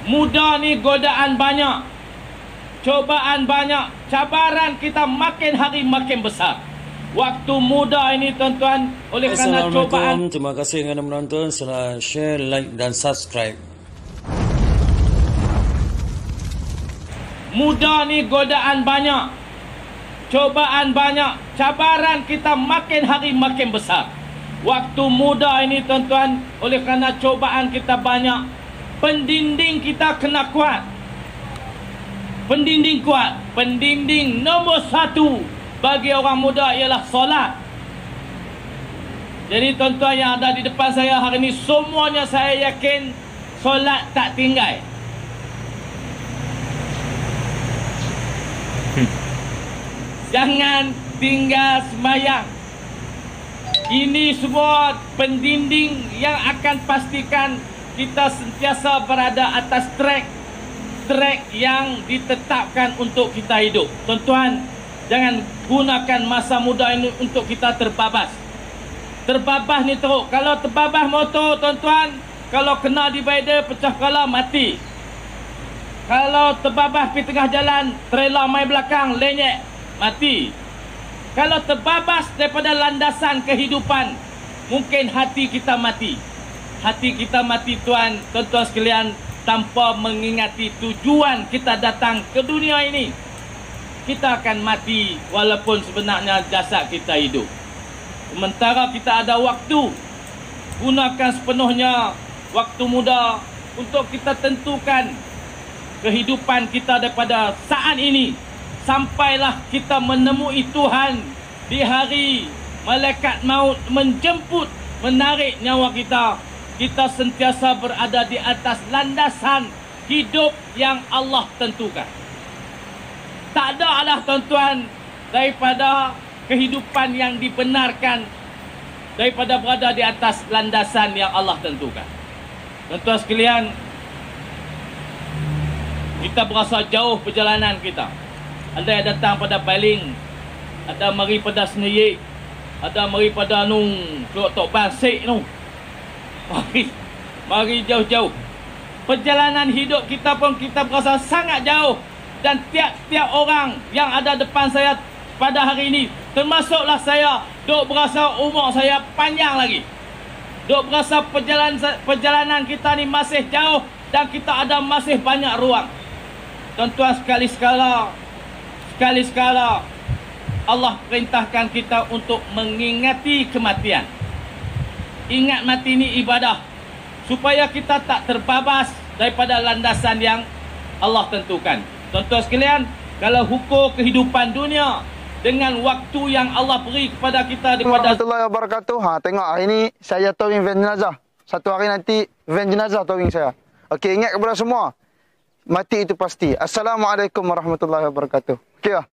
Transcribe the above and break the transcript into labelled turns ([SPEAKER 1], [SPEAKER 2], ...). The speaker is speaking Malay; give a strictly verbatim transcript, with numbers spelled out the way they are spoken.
[SPEAKER 1] Muda ni godaan banyak, cobaan banyak, cabaran kita makin hari makin besar. Waktu muda ini tuan-tuan, oleh kerana cobaan.
[SPEAKER 2] Terima kasih kerana menonton. Sila share, like dan subscribe.
[SPEAKER 1] Muda ni godaan banyak, cobaan banyak, cabaran kita makin hari makin besar. Waktu muda ini tuan-tuan, oleh kerana cobaan kita banyak, pendinding kita kena kuat. Pendinding kuat. Pendinding nombor satu bagi orang muda ialah solat. Jadi tuan-tuan yang ada di depan saya hari ini, semuanya saya yakin solat tak tinggal. Hmm. Jangan tinggal sembahyang. Ini semua pendinding yang akan pastikan kita sentiasa berada atas trek trek yang ditetapkan untuk kita hidup. Tuan-tuan, jangan gunakan masa muda ini untuk kita terbabas. Terbabas ni teruk. Kalau terbabas motor, tuan-tuan, kalau kena divider, pecah kepala, mati. Kalau terbabas pergi tengah jalan, trailer main belakang, lenyek, mati. Kalau terbabas daripada landasan kehidupan, mungkin hati kita mati. Hati kita mati, tuan, tuan-tuan sekalian, tanpa mengingati tujuan kita datang ke dunia ini. Kita akan mati walaupun sebenarnya jasad kita hidup. Sementara kita ada waktu, gunakan sepenuhnya waktu muda untuk kita tentukan kehidupan kita daripada saat ini sampailah kita menemui Tuhan di hari malaikat maut menjemput, menarik nyawa kita. Kita sentiasa berada di atas landasan hidup yang Allah tentukan. Tak ada lah tuan-tuan daripada kehidupan yang dibenarkan daripada berada di atas landasan yang Allah tentukan. Tuan-tuan sekalian, kita berasa jauh perjalanan kita. Ada yang datang pada Baling, ada mari pada Seneyik, ada mari pada nung Tok Basik tu. Mari, mari jauh-jauh. Perjalanan hidup kita pun kita berasa sangat jauh. Dan tiap-tiap orang yang ada depan saya pada hari ini, termasuklah saya, duk berasa umur saya panjang lagi. Duk berasa perjalanan, perjalanan kita ni masih jauh dan kita ada masih banyak ruang. Tuan-tuan sekali-sekala, sekali-sekala Allah perintahkan kita untuk mengingati kematian. Ingat mati ini ibadah, supaya kita tak terbabas daripada landasan yang Allah tentukan. Tuan-tuan sekalian, kalau hukum kehidupan dunia dengan waktu yang Allah beri kepada kita daripada
[SPEAKER 3] warahmatullahi wabarakatuh. Ha, tengok hari ni saya towing van jenazah. Satu hari nanti van jenazah towing saya. Okey, ingat kepada semua, mati itu pasti. Assalamualaikum warahmatullahi wabarakatuh. Okey.